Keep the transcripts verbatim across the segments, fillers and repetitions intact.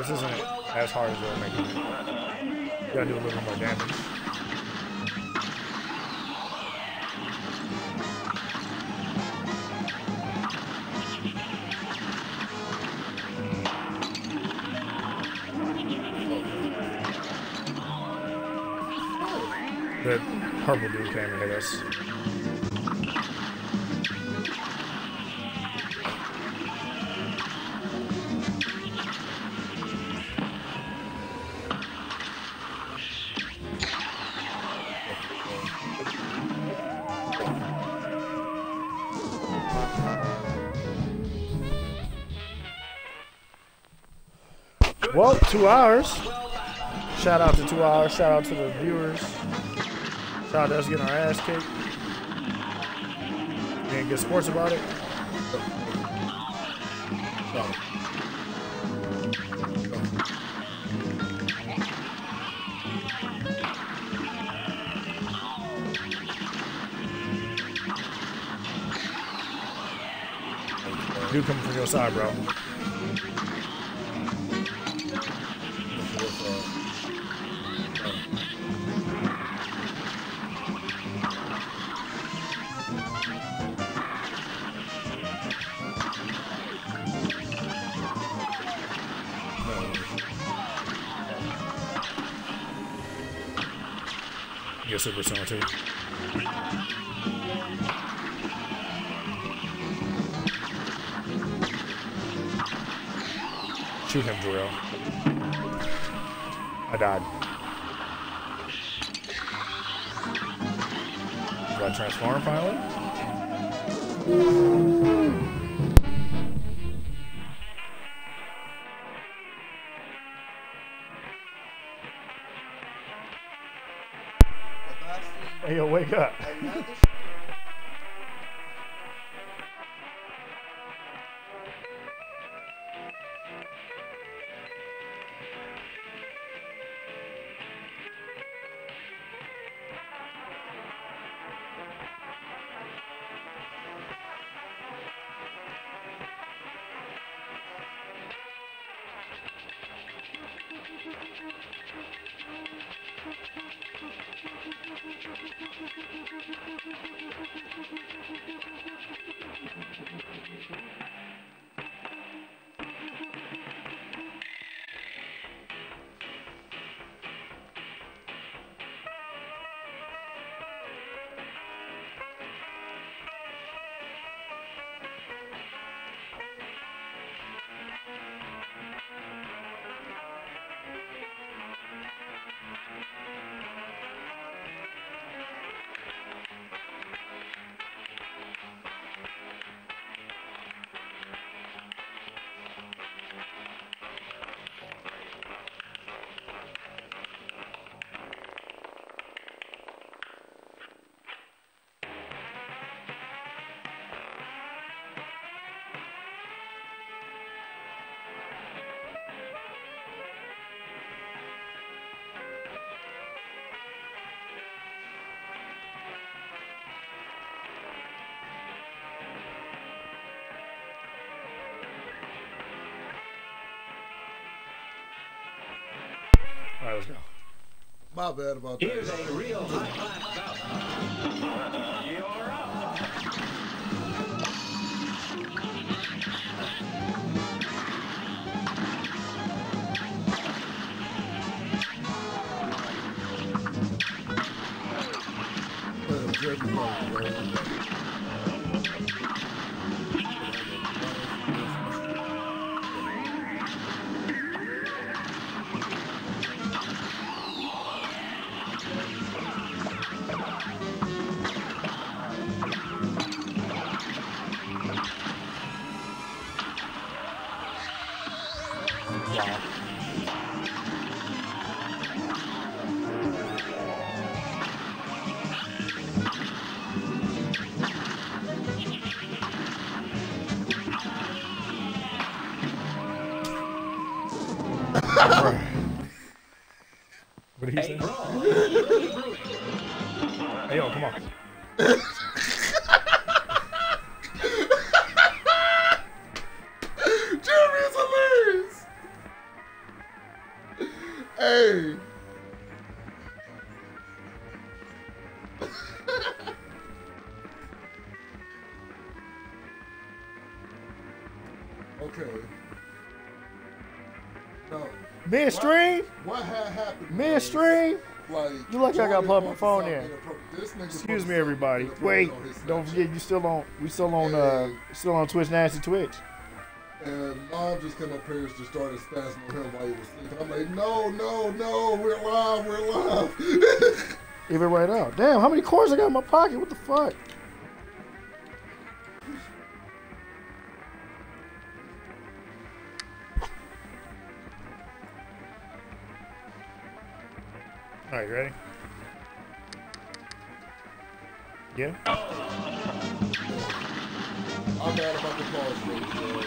This isn't as hard as they're making it. You gotta do a little more damage. The purple dude came and hit us. Well, two hours. Shout out to two hours. Shout out to the viewers. Shout out to us getting our ass kicked. We ain't get sports about it. Dude coming from your side, bro. Get super soon too. Shoot him, Jarrell. I died. Do I transform finally? Hey, yo, wake up. All right, let's go. My bad about that. Here's a real high-class bout. You're up. What did he say? Hey, yo, come on. Jeremy is hilarious. Midstream? What had happened? Midstream? Like, You lucky I gotta plug my phone in. This nigga Excuse me, everybody. Wait, don't forget you still on. We still on. Uh, still on Twitch, Nasty Twitch. And mom just came up here and just started spazzing on him while he was sleeping. I'm like, no, no, no, we're live, we're live. Even right now. Damn, how many coins I got in my pocket? What the fuck? All right, you ready? Yeah. I'm mad about the pause, bro.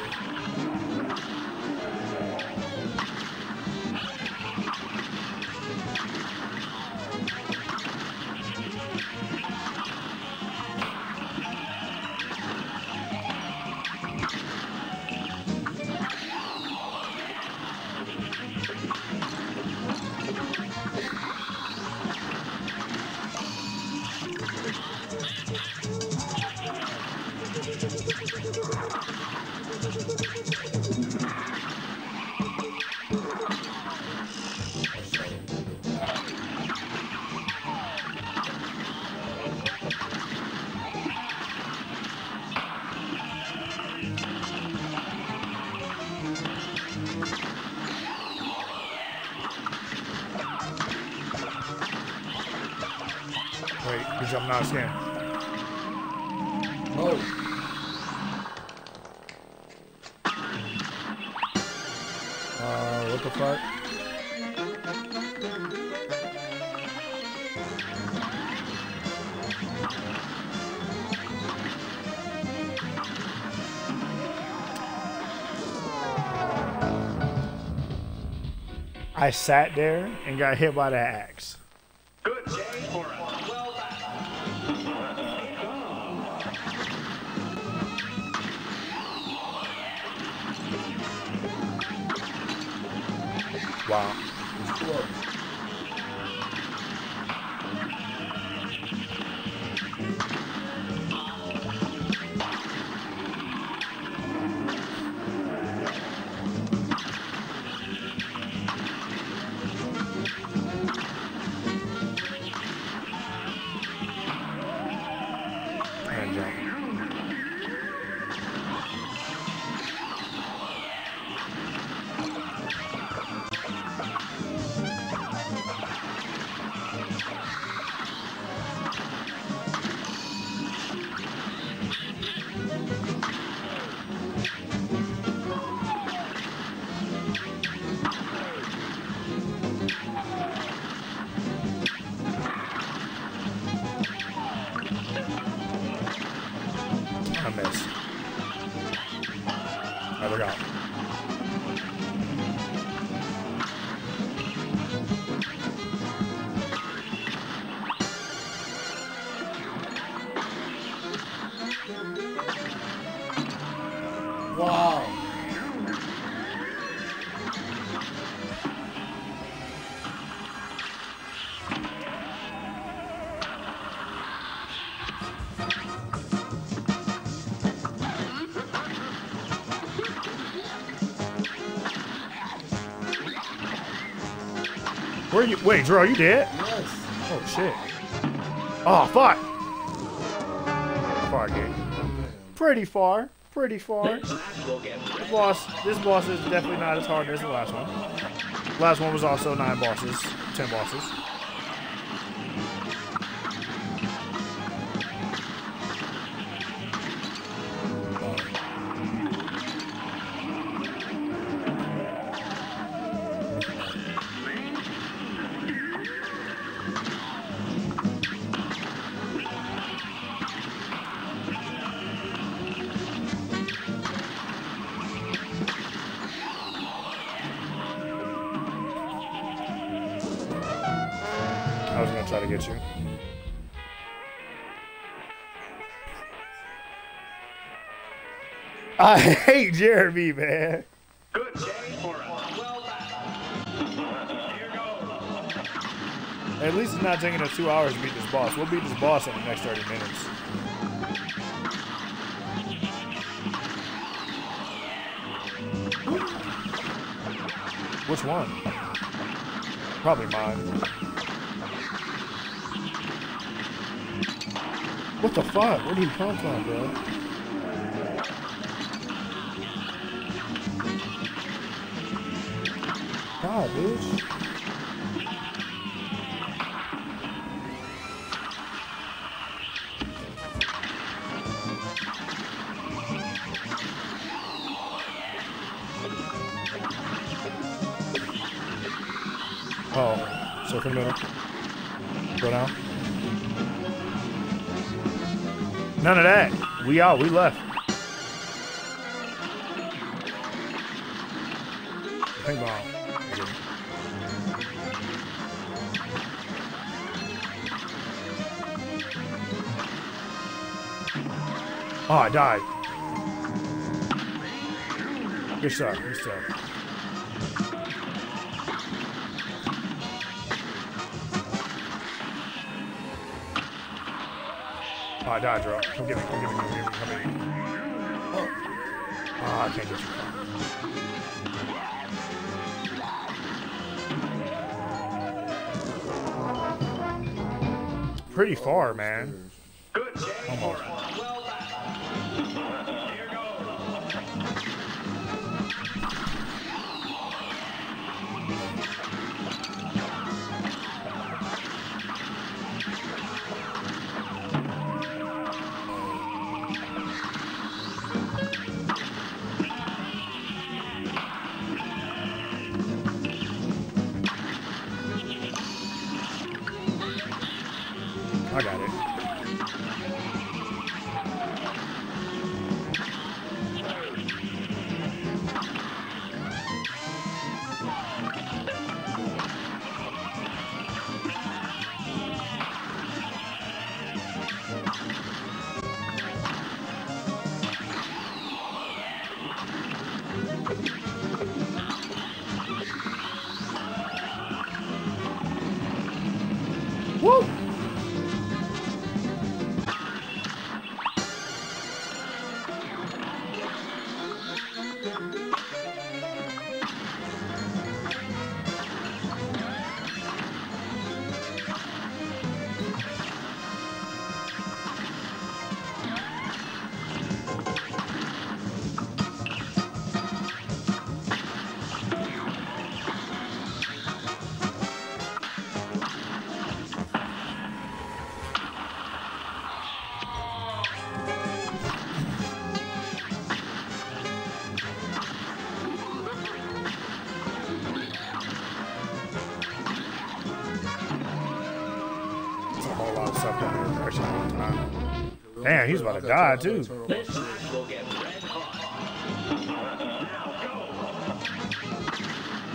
Wait, because I'm not scared. Oh. Uh, what the fuck? I sat there and got hit by the axe. Good day or a well Wow. And jump. I missed. I forgot. Wow. Where you? Wait, Drew, you dead? Yes. Oh shit. Oh fuck. Far game. Pretty far. Pretty far. This boss. This boss is definitely not as hard as the last one. Last one was also nine bosses, ten bosses. I was gonna try to get you. I hate Jeremy, man. Good day or a well Here goes. At least it's not taking us two hours to beat this boss. We'll beat this boss in the next thirty minutes. Which one? Probably mine. What the fuck? Where did he come from, bro? God, bitch. Oh, circle the middle. Go down. None of that. We out. We left. Ping pong. Oh, I died. Good stuff. Good stuff. Oh, I died, bro. Come get me, come get me, come get me, come get me. Oh, oh I can't get you. Pretty far, man. Good game. Almost. Well done. Here goes. I got it. Woo! Stuff down here actually all the time. Damn, he's about to die too. This match will get red hot. Now go.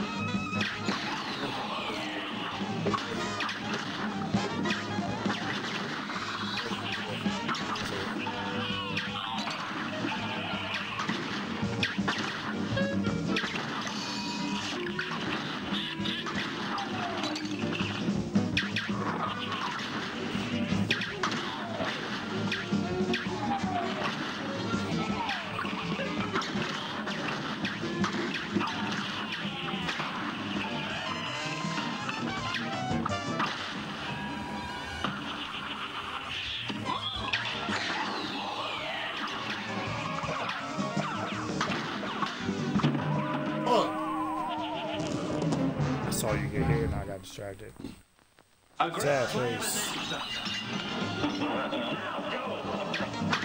I saw you get hit and I got distracted. A great Sad play face. with the next shot. Now go.